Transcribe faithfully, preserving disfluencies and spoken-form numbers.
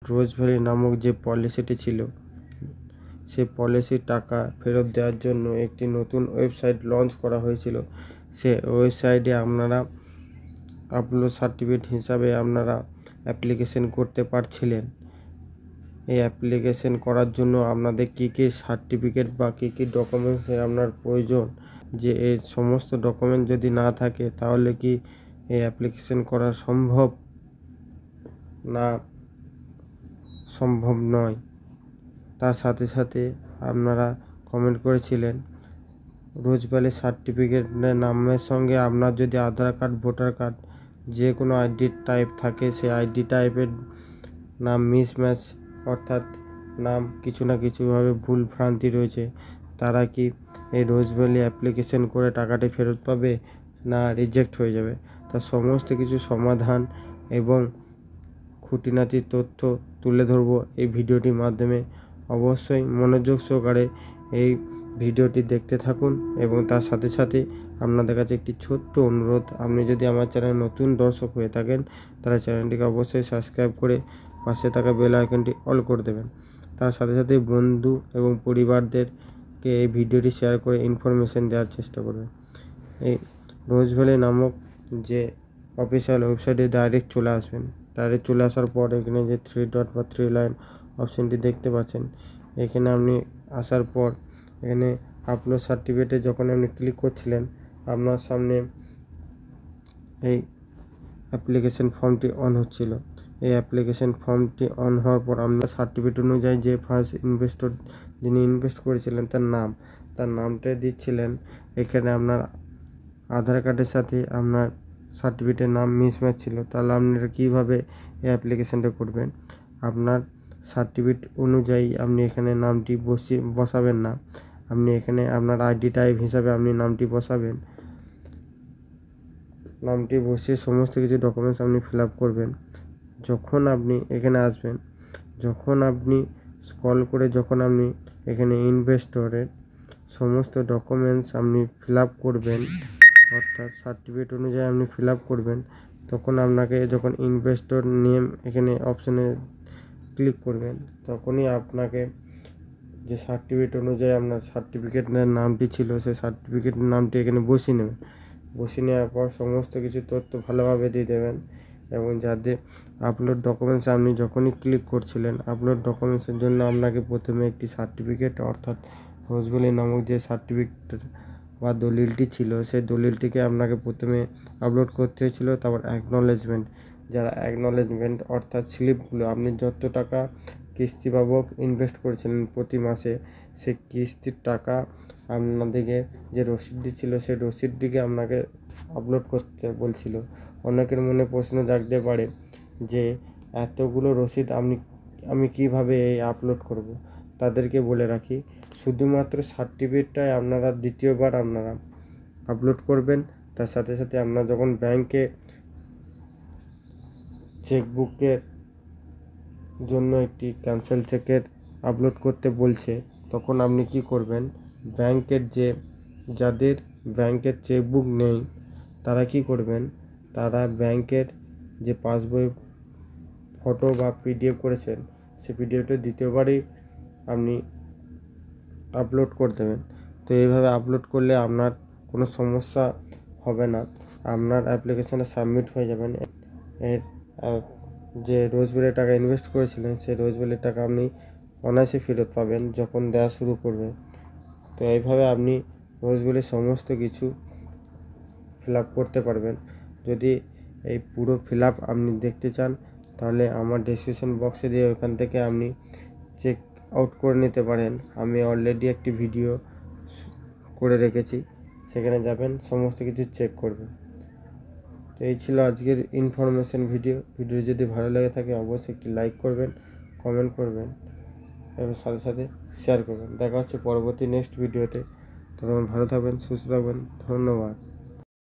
রোজ valley নামক যে পলিসিটি ছিল সেই পলিসির টাকা ফেরত দেওয়ার জন্য একটি নতুন ওয়েবসাইট লঞ্চ করা হয়েছিল। সে ওয়েবসাইটে আপনারা আপলোড সার্টিফিকেট হিসাবে আপনারা অ্যাপ্লিকেশন করতে পারছিলেন। এই অ্যাপ্লিকেশন করার জন্য আপনাদের কী কী সার্টিফিকেট বা কী কী ডকুমেন্টস আপনার প্রয়োজন, যে এই সমস্ত ডকুমেন্ট যদি না থাকে তাহলে কি এই অ্যাপ্লিকেশন করা সম্ভব না সম্ভব নয়। তার সাথে সাথে আপনারা কমেন্ট করেছিলেন রোজ ভ্যালি সার্টিফিকেটের নামের সঙ্গে আপনার যদি আধার কার্ড, ভোটার কার্ড যে কোনো আইডি টাইপ থাকে, সেই আইডি টাইপের নাম মিসম্যাচ, অর্থাৎ নাম কিছু না কিছুভাবে ভুল ভ্রান্তি রয়েছে, তারা কি এই রোজ ভ্যালি অ্যাপ্লিকেশন করে টাকাটি ফেরত পাবে না রিজেক্ট হয়ে যাবে। তার সমস্ত কিছু সমাধান এবং খুঁটিনাটি তথ্য তুলে ধরব এই ভিডিওটির মাধ্যমে। অবশ্যই মনোযোগ সহকারে এই ভিডিওটি দেখতে থাকুন এবং তার সাথে সাথে আপনাদের কাছে একটি ছোট্ট অনুরোধ, আপনি যদি আমার চ্যানেলে নতুন দর্শক হয়ে থাকেন তাহলে চ্যানেলটিকে অবশ্যই সাবস্ক্রাইব করে পাশে থাকা বেল আইকনটি অল করে দেবেন। তার সাথে সাথে বন্ধু এবং পরিবারদেরকে এই ভিডিওটি শেয়ার করে ইনফরমেশন দেওয়ার চেষ্টা করবেন। এই রোজ ভ্যালি নামক যে অফিসিয়াল ওয়েবসাইটে ডাইরেক্ট চলে আসবেন। ডাইরেক্ট চলে আসার পর এখানে যে থ্রি ডট বা থ্রি লাইন অপশানটি দেখতে পাচ্ছেন, এখানে আপনি আসার পর এখানে আপলোড সার্টিফিকেটে যখন আপনি ক্লিক করছিলেন আপনার সামনে এই অ্যাপ্লিকেশন ফর্মটি অন হচ্ছিল। এই অ্যাপ্লিকেশন ফর্মটি অন হওয়ার পর আপনার সার্টিফিকেট অনুযায়ী যে ফার্স্ট ইনভেস্টর যিনি ইনভেস্ট করেছিলেন তার নাম তার নামটা দিচ্ছিলেন। এখানে আপনার আধার কার্ডের সাথে আপনার সার্টিফিকেটের নাম মিসম্যাচ ছিল, তাহলে আপনারা কীভাবে এই অ্যাপ্লিকেশানটা করবেন। আপনার সার্টিফিকেট অনুযায়ী আপনি এখানে নামটি বসিয়ে বসাবেন না, আপনি এখানে আপনার আইডি টাইপ হিসাবে আপনি নামটি বসাবেন। নামটি বসিয়ে সমস্ত কিছু ডকুমেন্টস আপনি ফিল আপ করবেন। যখন আপনি এখানে আসবেন, যখন আপনি স্ক্রল করে যখন আপনি এখানে ইনভেস্টরের সমস্ত ডকুমেন্টস আপনি ফিল আপ করবেন, অর্থাৎ সার্টিফিকেট অনুযায়ী আপনি ফিল আপ করবেন, তখন আপনাকে যখন ইনভেস্টর নেম এখানে অপশানে ক্লিক করবেন, তখনই আপনাকে যে সার্টিফিকেট অনুযায়ী আপনার সার্টিফিকেটের নামটি ছিল সেই সার্টিফিকেটের নামটি এখানে বসিয়ে নেবেন। বসিয়ে নেওয়ার পর সমস্ত কিছু তথ্য ভালোভাবে দিয়ে দেবেন এবং যাতে আপলোড ডকুমেন্টস আপনি যখনই ক্লিক করছিলেন, আপলোড ডকুমেন্টসের জন্য আপনাকে প্রথমে একটি সার্টিফিকেট অর্থাৎ রোজ ভ্যালি নামক যে সার্টিফিকেট বা দলিলটি ছিল সেই দলিলটিকে আপনাকে প্রথমে আপলোড করতে হয়েছিল। তারপর অ্যাকনলেজমেন্ট, যারা অ্যাকনলেজমেন্ট অর্থাৎ স্লিপগুলো আপনি যত টাকা কিস্তি বাবদ ইনভেস্ট করেছিলেন প্রতি মাসে, সেই কিস্তির টাকা আপনাদেরকে যে রসিদটি ছিল সেই রসিদটিকে আপনাকে আপলোড করতে বলছিল। অনেকের মনে প্রশ্ন জাগতে পারে যে এতগুলো রসিদ আমি আমি কীভাবে এই আপলোড করব। তাদেরকে বলে রাখি, শুধুমাত্র সার্টিফিকেটটাই আপনারা দ্বিতীয়বার আপনারা আপলোড করবেন। তার সাথে সাথে আপনারা যখন ব্যাংকে চেকবুকের জন্য একটি ক্যান্সেল চেকের আপলোড করতে বলছে, তখন আপনি কি করবেন, ব্যাংকের যে যাদের ব্যাংকের চেকবুক নেই তারা কি করবেন, তারা ব্যাংকের যে পাসবই ফটো বা পিডিএফ করেছেন সেই পিডিএফটা দ্বিতীয়বারই আপনি আপলোড করে দেবেন। তো এইভাবে আপলোড করলে আপনার কোনো সমস্যা হবে না, আপনার অ্যাপ্লিকেশানে সাবমিট হয়ে যাবেন। এর যে রোজ ভ্যালি টাকা ইনভেস্ট করেছিলেন সেই রোজ ভ্যালি টাকা আপনি অনায়াসে ফেরত পাবেন যখন দেওয়া শুরু করবে। তো এইভাবে আপনি রোজ ভ্যালির সমস্ত কিছু ফিল আপ করতে পারবেন। যদি এই পুরো ফিল আপ আপনি দেখতে চান তাহলে আমার ডেসক্রিপশন বক্সে দিয়ে ওখান থেকে আপনি চেক আউট করে নিতে পারেন। আমি অলরেডি একটি ভিডিও করে রেখেছি, সেখানে যাবেন, সমস্ত কিছু চেক করবেন। তো এই ছিল আজকের ইনফরমেশন ভিডিও। ভিডিও যদি ভালো লেগে থাকে অবশ্যই একটি লাইক করবেন, কমেন্ট করবেন এবং সাথে সাথে শেয়ার করবেন। দেখা হচ্ছে পরবর্তী নেক্সট ভিডিওতে। ততক্ষণ ভালো থাকবেন, সুস্থ থাকবেন। ধন্যবাদ।